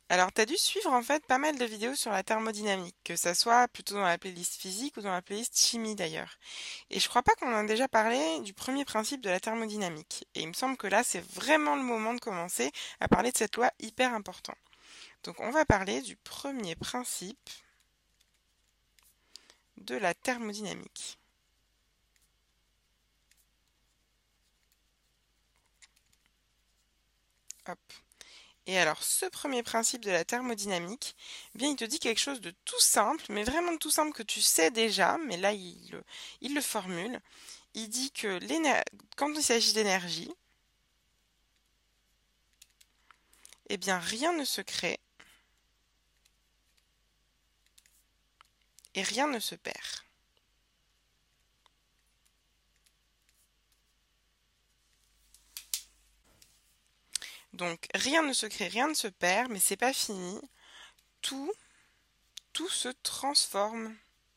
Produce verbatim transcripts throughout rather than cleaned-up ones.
Alors, tu as dû suivre en fait pas mal de vidéos sur la thermodynamique, que ça soit plutôt dans la playlist physique ou dans la playlist chimie d'ailleurs. Et je crois pas qu'on en a déjà parlé du premier principe de la thermodynamique. Et il me semble que là, c'est vraiment le moment de commencer à parler de cette loi hyper importante. Donc, on va parler du premier principe de la thermodynamique. Hop. Et alors, ce premier principe de la thermodynamique, eh bien, il te dit quelque chose de tout simple, mais vraiment de tout simple que tu sais déjà, mais là, il le, il le formule. Il dit que l'éner- quand il s'agit d'énergie, eh bien, rien ne se crée et rien ne se perd. Donc, rien ne se crée, rien ne se perd, mais c'est pas fini. Tout, tout se transforme.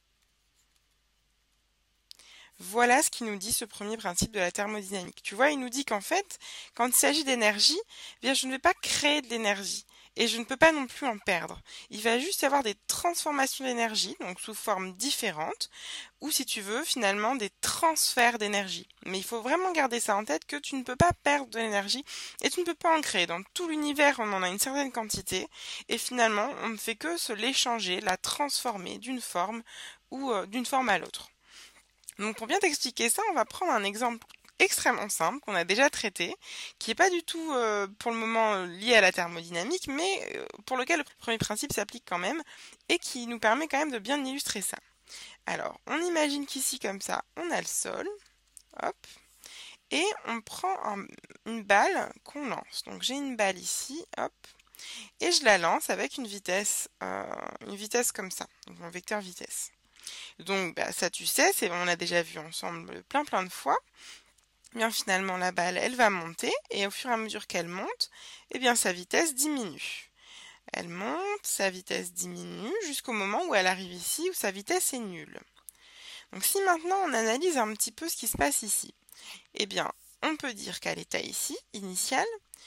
Voilà ce qui nous dit ce premier principe de la thermodynamique. Tu vois, il nous dit qu'en fait, quand il s'agit d'énergie, eh bien, je ne vais pas créer de l'énergie et je ne peux pas non plus en perdre. Il va juste y avoir des transformations d'énergie, donc sous formes différentes, ou si tu veux, finalement, des transferts d'énergie. Mais il faut vraiment garder ça en tête que tu ne peux pas perdre de l'énergie et tu ne peux pas en créer. Dans tout l'univers, on en a une certaine quantité et finalement, on ne fait que se l'échanger, la transformer d'une forme ou euh, d'une forme à l'autre. Donc pour bien t'expliquer ça, on va prendre un exemple extrêmement simple qu'on a déjà traité, qui n'est pas du tout euh, pour le moment euh, lié à la thermodynamique, mais euh, pour lequel le premier principe s'applique quand même, et qui nous permet quand même de bien illustrer ça. Alors, on imagine qu'ici comme ça, on a le sol, hop, et on prend un- une balle qu'on lance. Donc j'ai une balle ici, hop, et je la lance avec une vitesse, euh, une vitesse comme ça, donc mon vecteur vitesse. Donc bah, ça tu sais, c'est, on l'a déjà vu ensemble plein plein de fois. Eh bien finalement la balle elle va monter et au fur et à mesure qu'elle monte, eh bien sa vitesse diminue. Elle monte, sa vitesse diminue jusqu'au moment où elle arrive ici où sa vitesse est nulle. Donc si maintenant on analyse un petit peu ce qui se passe ici, eh bien on peut dire qu'à l'état ici, initial,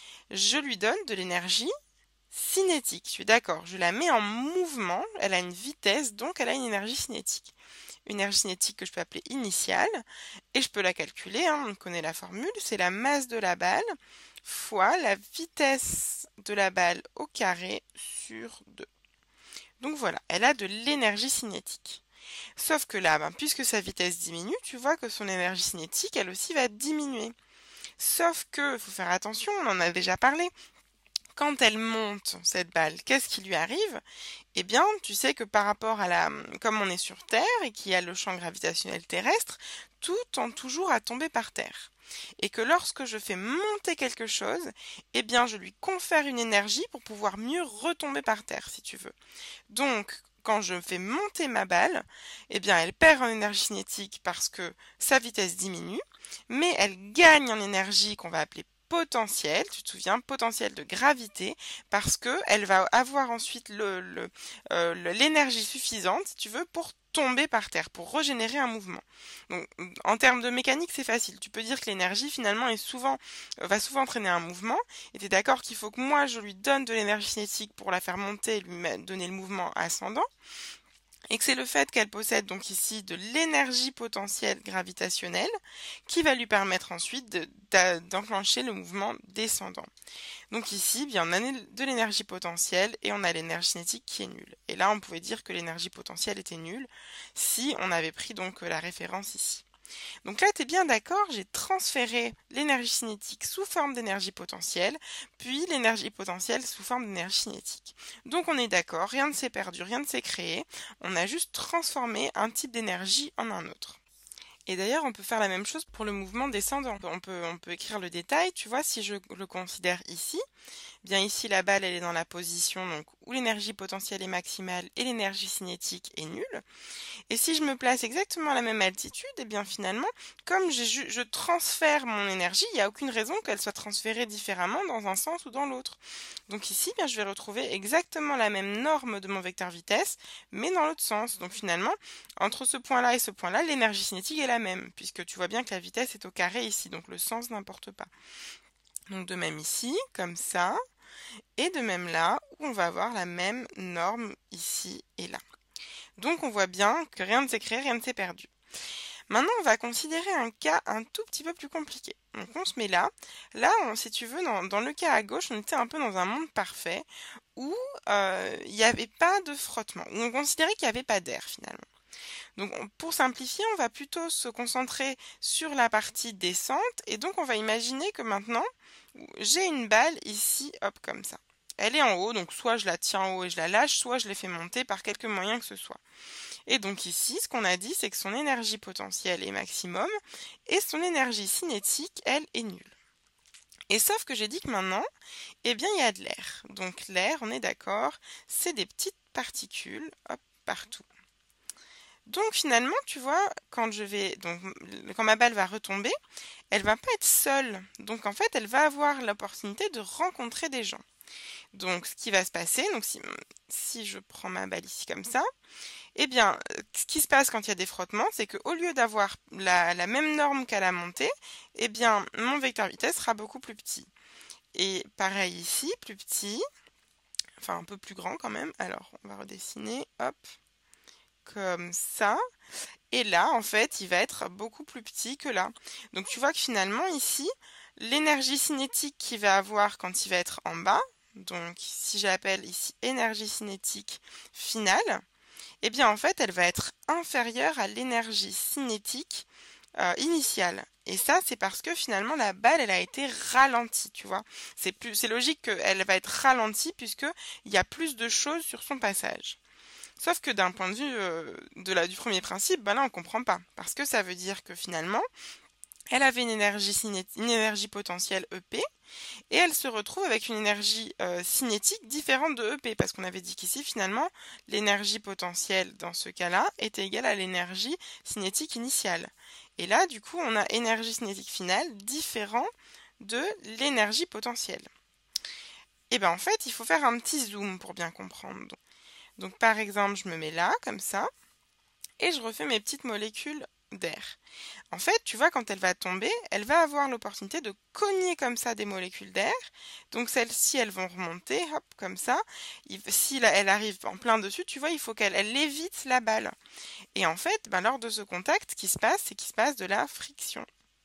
je lui donne de l'énergie cinétique. Je suis d'accord, je la mets en mouvement, elle a une vitesse, donc elle a une énergie cinétique. Une énergie cinétique que je peux appeler initiale, et je peux la calculer, hein, on connaît la formule, c'est la masse de la balle fois la vitesse de la balle au carré sur deux. Donc voilà, elle a de l'énergie cinétique. Sauf que là, ben, puisque sa vitesse diminue, tu vois que son énergie cinétique, elle aussi va diminuer. Sauf que, faut faire attention, on en a déjà parlé, quand elle monte, cette balle, qu'est-ce qui lui arrive? Eh bien, tu sais que par rapport à la, comme on est sur Terre et qu'il y a le champ gravitationnel terrestre, tout tend toujours à tomber par terre. Et que lorsque je fais monter quelque chose, eh bien, je lui confère une énergie pour pouvoir mieux retomber par terre, si tu veux. Donc, quand je fais monter ma balle, eh bien, elle perd en énergie cinétique parce que sa vitesse diminue, mais elle gagne en énergie qu'on va appeler potentiel, tu te souviens, potentiel de gravité, parce que elle va avoir ensuite le, le, euh, le- l'énergie suffisante, si tu veux, pour tomber par terre, pour régénérer un mouvement. Donc, en termes de mécanique, c'est facile. Tu peux dire que l'énergie, finalement, est souvent, va souvent entraîner un mouvement, et tu es d'accord qu'il faut que moi, je lui donne de l'énergie cinétique pour la faire monter et lui mettre- donner le mouvement ascendant, et que c'est le fait qu'elle possède donc ici de l'énergie potentielle gravitationnelle qui va lui permettre ensuite de- d'a- d'enclencher le mouvement descendant. Donc ici, bien, on a de l'énergie potentielle et on a l'énergie cinétique qui est nulle. Et là, on pouvait dire que l'énergie potentielle était nulle si on avait pris donc la référence ici. Donc là, tu es bien d'accord, j'ai transféré l'énergie cinétique sous forme d'énergie potentielle, puis l'énergie potentielle sous forme d'énergie cinétique. Donc on est d'accord, rien ne s'est perdu, rien ne s'est créé, on a juste transformé un type d'énergie en un autre. Et d'ailleurs, on peut faire la même chose pour le mouvement descendant. On peut, on peut écrire le détail, tu vois, si je le considère ici, bien ici la balle elle est dans la position donc où l'énergie potentielle est maximale et l'énergie cinétique est nulle. Et si je me place exactement à la même altitude, et bien finalement, comme j'ai je transfère mon énergie, il n'y a aucune raison qu'elle soit transférée différemment dans un sens ou dans l'autre. Donc ici, bien, je vais retrouver exactement la même norme de mon vecteur vitesse, mais dans l'autre sens. Donc finalement, entre ce point-là et ce point-là, l'énergie cinétique est la même, puisque tu vois bien que la vitesse est au carré ici, donc le sens n'importe pas. Donc de même ici, comme ça, et de même là, on va avoir la même norme ici et là. Donc on voit bien que rien ne s'est créé, rien ne s'est perdu. Maintenant, on va considérer un cas un tout petit peu plus compliqué. Donc on se met là. Là, on, si tu veux, dans, dans le cas à gauche, on était un peu dans un monde parfait où euh, il n'y avait pas de frottement, où on considérait qu'il n'y avait pas d'air finalement. Donc pour simplifier, on va plutôt se concentrer sur la partie descente et donc on va imaginer que maintenant, j'ai une balle ici, hop, comme ça. Elle est en haut, donc soit je la tiens en haut et je la lâche, soit je l'ai fait monter par quelque moyen que ce soit. Et donc ici, ce qu'on a dit, c'est que son énergie potentielle est maximum et son énergie cinétique, elle, est nulle. Et sauf que j'ai dit que maintenant, eh bien, il y a de l'air. Donc l'air, on est d'accord, c'est des petites particules, hop, partout. Donc finalement, tu vois, quand je vais, donc quand ma balle va retomber, elle va pas être seule. Donc en fait, elle va avoir l'opportunité de rencontrer des gens. Donc ce qui va se passer, donc si, si je prends ma balle ici comme ça, eh bien, ce qui se passe quand il y a des frottements, c'est qu'au lieu d'avoir la, la même norme qu'à la montée, eh bien, mon vecteur vitesse sera beaucoup plus petit. Et pareil ici, plus petit, enfin un peu plus grand quand même. Alors, on va redessiner, hop, comme ça. Et là, en fait, il va être beaucoup plus petit que là. Donc, tu vois que finalement, ici, l'énergie cinétique qu'il va avoir quand il va être en bas, donc si j'appelle ici énergie cinétique finale, eh bien en fait elle va être inférieure à l'énergie cinétique euh, initiale. Et ça c'est parce que finalement la balle elle a été ralentie, tu vois. C'est plus, c'est logique qu'elle va être ralentie puisque il y a plus de choses sur son passage. Sauf que d'un point de vue euh, de la, du premier principe, ben là on comprend pas. Parce que ça veut dire que finalement elle avait une énergie, une énergie potentielle E P et elle se retrouve avec une énergie euh, cinétique différente de E P parce qu'on avait dit qu'ici finalement l'énergie potentielle dans ce cas-là était égale à l'énergie cinétique initiale. Et là du coup on a énergie cinétique finale différent de l'énergie potentielle. Et bien en fait il faut faire un petit zoom pour bien comprendre. Donc par exemple je me mets là comme ça et je refais mes petites molécules d'air. En fait, tu vois, quand elle va tomber, elle va avoir l'opportunité de cogner comme ça des molécules d'air. Donc celles-ci, elles vont remonter, hop, comme ça. Si elle arrive en plein dessus, tu vois, il faut qu'elle elle évite la balle. Et en fait, ben, lors de ce contact, ce qui se passe, c'est qu'il se passe de la friction.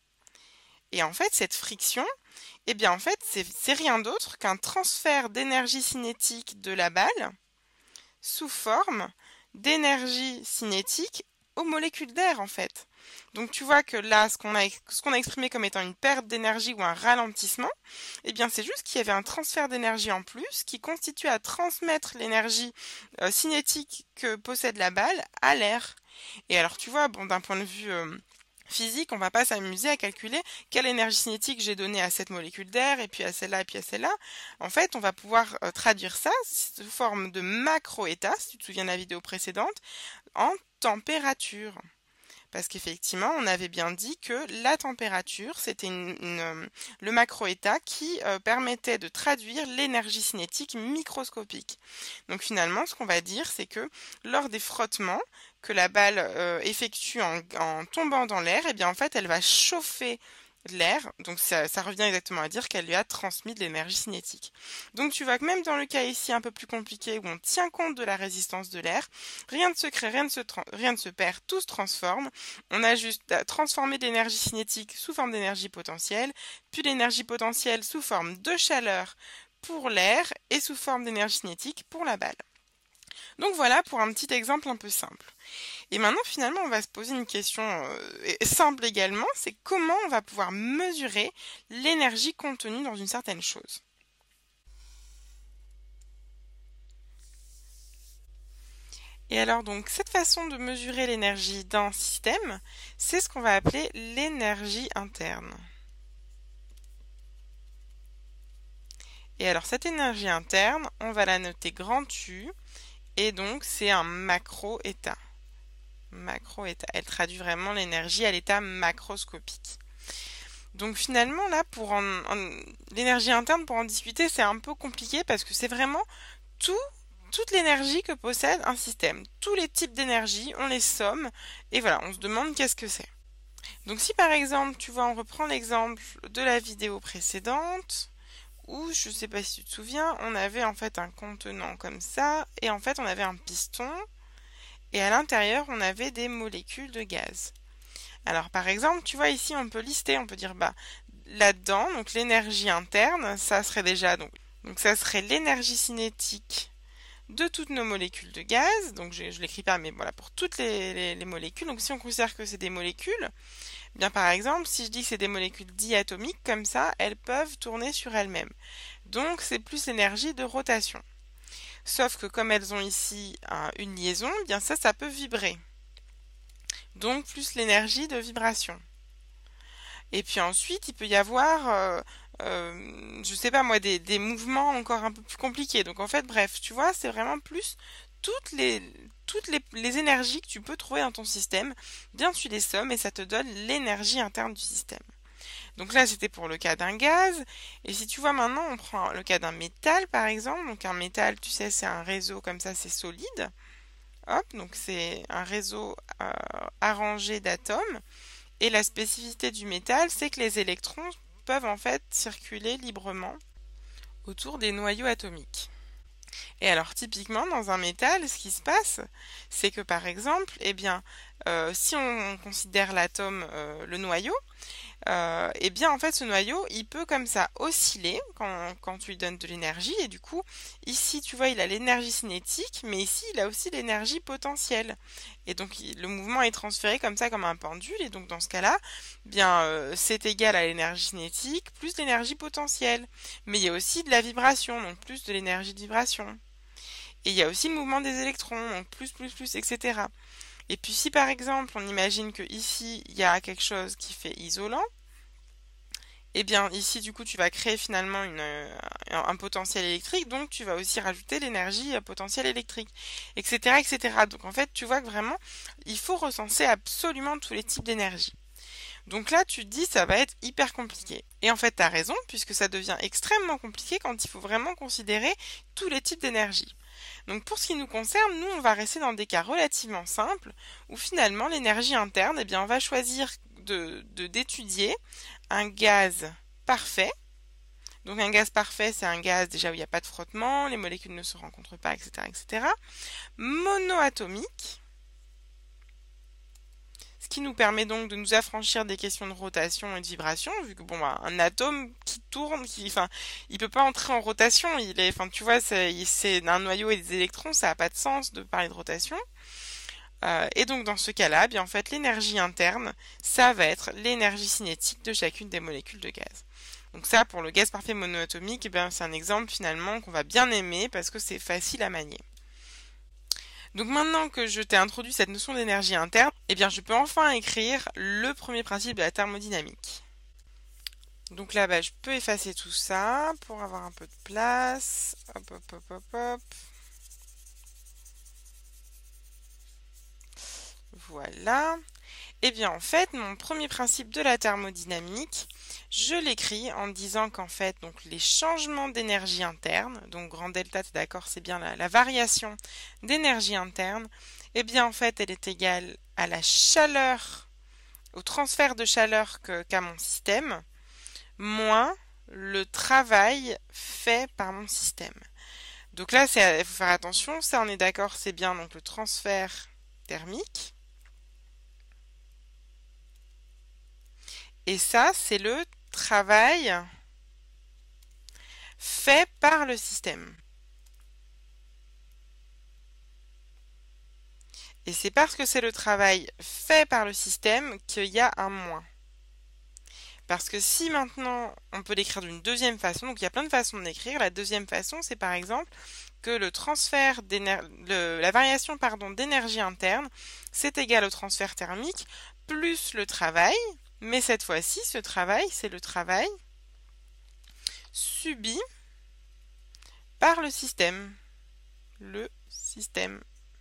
Et en fait, cette friction, eh bien en fait, c'est rien d'autre qu'un transfert d'énergie cinétique de la balle sous forme d'énergie cinétique aux molécules d'air en fait. Donc tu vois que là, ce qu'on a, ce qu'on a exprimé comme étant une perte d'énergie ou un ralentissement, eh bien c'est juste qu'il y avait un transfert d'énergie en plus qui constitue à transmettre l'énergie euh, cinétique que possède la balle à l'air. Et alors tu vois, bon d'un point de vue euh, physique, on va pas s'amuser à calculer quelle énergie cinétique j'ai donnée à cette molécule d'air et puis à celle-là et puis à celle-là. En fait, on va pouvoir euh, traduire ça sous forme de macro-état, si tu te souviens de la vidéo précédente, en température. Parce qu'effectivement, on avait bien dit que la température, c'était une, une, le macro-état qui euh, permettait de traduire l'énergie cinétique microscopique. Donc finalement, ce qu'on va dire, c'est que lors des frottements que la balle euh, effectue en, en tombant dans l'air, eh bien en fait, elle va chauffer l'air, donc ça, ça revient exactement à dire qu'elle lui a transmis de l'énergie cinétique. Donc tu vois que même dans le cas ici un peu plus compliqué où on tient compte de la résistance de l'air, rien ne se crée, rien ne se, rien ne se perd, tout se transforme. On a juste transformé de l'énergie cinétique sous forme d'énergie potentielle, puis l'énergie potentielle sous forme de chaleur pour l'air et sous forme d'énergie cinétique pour la balle. Donc voilà pour un petit exemple un peu simple. Et maintenant, finalement, on va se poser une question euh, simple également, c'est comment on va pouvoir mesurer l'énergie contenue dans une certaine chose. Et alors donc, cette façon de mesurer l'énergie d'un système, c'est ce qu'on va appeler l'énergie interne. Et alors, cette énergie interne, on va la noter grand U, et donc c'est un macro-état. Macro-état. Elle traduit vraiment l'énergie à l'état macroscopique. Donc finalement, là, pour en, en, l'énergie interne, pour en discuter, c'est un peu compliqué parce que c'est vraiment tout, toute l'énergie que possède un système. Tous les types d'énergie, on les somme et voilà, on se demande qu'est-ce que c'est. Donc si par exemple, tu vois, on reprend l'exemple de la vidéo précédente où, je sais pas si tu te souviens, on avait en fait un contenant comme ça, et en fait on avait un piston, et à l'intérieur on avait des molécules de gaz. Alors par exemple, tu vois ici on peut lister, on peut dire bah là-dedans, donc l'énergie interne, ça serait déjà donc, donc ça serait l'énergie cinétique de toutes nos molécules de gaz, donc je, je l'écris pas mais voilà pour toutes les, les, les molécules. Donc si on considère que c'est des molécules, bien par exemple si je dis que c'est des molécules diatomiques comme ça, elles peuvent tourner sur elles-mêmes. Donc c'est plus l'énergie de rotation. Sauf que comme elles ont ici hein, une liaison, bien ça ça peut vibrer. Donc plus l'énergie de vibration. Et puis ensuite, il peut y avoir, euh, euh, je sais pas moi, des, des mouvements encore un peu plus compliqués. Donc en fait, bref, tu vois, c'est vraiment plus toutes les toutes les, les énergies que tu peux trouver dans ton système. Bien tu les sommes et ça te donne l'énergie interne du système. Donc là, c'était pour le cas d'un gaz. Et si tu vois maintenant, on prend le cas d'un métal, par exemple. Donc un métal, tu sais, c'est un réseau comme ça, c'est solide. Hop, donc c'est un réseau euh, arrangé d'atomes. Et la spécificité du métal, c'est que les électrons peuvent en fait circuler librement autour des noyaux atomiques. Et alors typiquement dans un métal, ce qui se passe, c'est que par exemple, eh bien, euh, si on considère l'atome, euh, le noyau, euh, eh bien en fait ce noyau il peut comme ça osciller quand, quand tu lui donnes de l'énergie, et du coup ici tu vois il a l'énergie cinétique, mais ici il a aussi l'énergie potentielle, et donc il, le mouvement est transféré comme ça comme un pendule, et donc dans ce cas là bien euh, c'est égal à l'énergie cinétique plus l'énergie potentielle, mais il y a aussi de la vibration, donc plus de l'énergie de vibration, et il y a aussi le mouvement des électrons, donc plus plus plus etc. Et puis si par exemple on imagine que ici il y a quelque chose qui fait isolant, et bien ici du coup tu vas créer finalement une, un, un potentiel électrique, donc tu vas aussi rajouter l'énergie potentielle électrique, et cetera et cetera. Donc en fait tu vois que vraiment il faut recenser absolument tous les types d'énergie. Donc là tu te dis ça va être hyper compliqué. Et en fait tu as raison, puisque ça devient extrêmement compliqué quand il faut vraiment considérer tous les types d'énergie. Donc pour ce qui nous concerne, nous on va rester dans des cas relativement simples où finalement l'énergie interne, eh bien on va choisir de, de, d'étudier un gaz parfait. Donc un gaz parfait, c'est un gaz déjà où il n'y a pas de frottement, les molécules ne se rencontrent pas, et cetera, et cetera. Monoatomique, ce qui nous permet donc de nous affranchir des questions de rotation et de vibration, vu que bon, bah, un atome qui tourne, qui, enfin, il peut pas entrer en rotation. Il est, enfin, tu vois, c'est, c'est un noyau et des électrons, ça a pas de sens de parler de rotation. Euh, et donc dans ce cas-là, bien en fait, l'énergie interne, ça va être l'énergie cinétique de chacune des molécules de gaz. Donc ça, pour le gaz parfait monoatomique, eh bien c'est un exemple finalement qu'on va bien aimer parce que c'est facile à manier. Donc maintenant que je t'ai introduit cette notion d'énergie interne, eh bien je peux enfin écrire le premier principe de la thermodynamique. Donc là, bah, je peux effacer tout ça pour avoir un peu de place. Hop, hop, hop, hop, hop. Voilà. Et bien en fait, mon premier principe de la thermodynamique, je l'écris en disant qu'en fait, donc les changements d'énergie interne, donc grand delta, t'es d'accord, c'est bien la, la variation d'énergie interne, et bien en fait, elle est égale à la chaleur, au transfert de chaleur que, qu'a mon système, moins le travail fait par mon système. Donc là, il faut faire attention, ça on est d'accord, c'est bien donc le transfert thermique. Et ça, c'est le travail fait par le système. Et c'est parce que c'est le travail fait par le système qu'il y a un moins. Parce que si maintenant, on peut l'écrire d'une deuxième façon, donc il y a plein de façons de l'écrire. La deuxième façon, c'est par exemple que le transfert d'énergie, la variation pardon, d'énergie interne, c'est égal au transfert thermique plus le travail. Mais cette fois-ci, ce travail, c'est le travail subi par le système. Le système.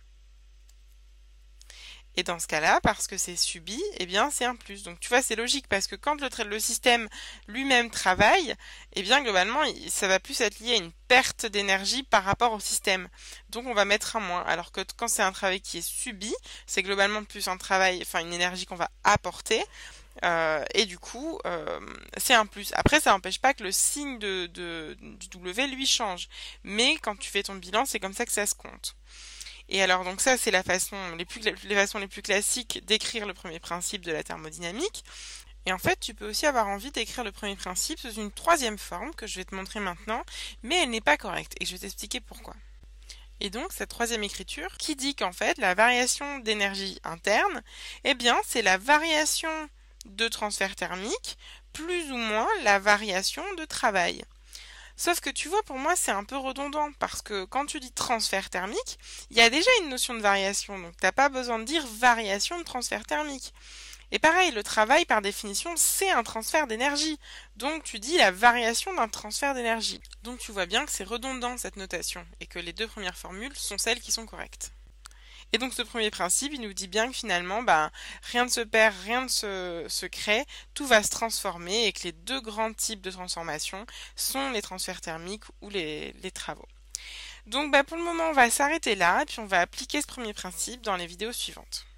Et dans ce cas-là, parce que c'est subi, eh bien c'est un plus. Donc tu vois, c'est logique, parce que quand le, le système lui-même travaille, eh bien globalement, ça va plus être lié à une perte d'énergie par rapport au système. Donc on va mettre un moins. Alors que quand c'est un travail qui est subi, c'est globalement plus un travail, enfin une énergie qu'on va apporter. Euh, et du coup, euh, c'est un plus. Après, ça n'empêche pas que le signe de, de- du W, lui, change. Mais quand tu fais ton bilan, c'est comme ça que ça se compte. Et alors, donc ça, c'est la façon, les plus, les façons les plus classiques d'écrire le premier principe de la thermodynamique. Et en fait, tu peux aussi avoir envie d'écrire le premier principe sous une troisième forme que je vais te montrer maintenant, mais elle n'est pas correcte. Et je vais t'expliquer pourquoi. Et donc, cette troisième écriture qui dit qu'en fait, la variation d'énergie interne, eh bien, c'est la variation de transfert thermique plus ou moins la variation de travail. Sauf que tu vois, pour moi, c'est un peu redondant parce que quand tu dis transfert thermique, il y a déjà une notion de variation, donc t'as pas besoin de dire variation de transfert thermique. Et pareil, le travail, par définition, c'est un transfert d'énergie. Donc tu dis la variation d'un transfert d'énergie. Donc tu vois bien que c'est redondant cette notation et que les deux premières formules sont celles qui sont correctes. Et donc ce premier principe, il nous dit bien que finalement, bah, rien ne se perd, rien ne se, se crée, tout va se transformer et que les deux grands types de transformation sont les transferts thermiques ou les, les travaux. Donc bah, pour le moment, on va s'arrêter là et puis on va appliquer ce premier principe dans les vidéos suivantes.